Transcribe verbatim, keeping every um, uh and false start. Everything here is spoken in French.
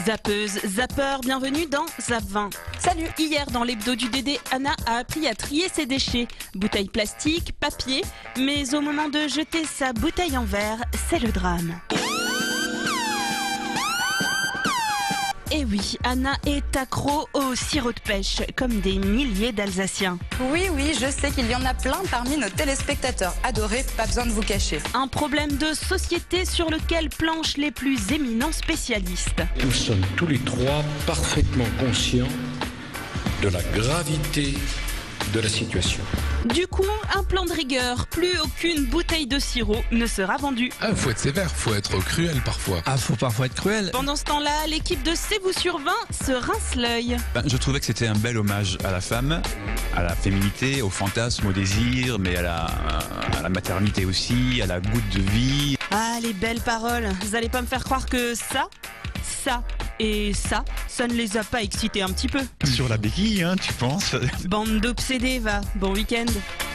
Zappeuse, zappeur, bienvenue dans Zap vingt. Salut. Hier dans l'hebdo du Dédé, Anna a appris à trier ses déchets. Bouteilles plastiques, papier, mais au moment de jeter sa bouteille en verre, c'est le drame. Et oui, Anna est accro au sirop de pêche, comme des milliers d'Alsaciens. Oui, oui, je sais qu'il y en a plein parmi nos téléspectateurs adorés, pas besoin de vous cacher. Un problème de société sur lequel planchent les plus éminents spécialistes. Nous sommes tous les trois parfaitement conscients de la gravité de la situation. Du coup, un plan de rigueur, plus aucune bouteille de sirop ne sera vendue. Ah, faut être sévère, faut être cruel parfois. Ah, faut parfois être cruel. Pendant ce temps-là, l'équipe de C'est vous sur vingt se rince l'œil. Ben, je trouvais que c'était un bel hommage à la femme, à la féminité, au fantasme, au désir, mais à la, à la maternité aussi, à la goutte de vie. Ah, les belles paroles. Vous allez pas me faire croire que ça, ça et ça, ça ne les a pas excités un petit peu. Sur la béquille, hein, tu penses? Bande d'obsédés, va. Bon week-end.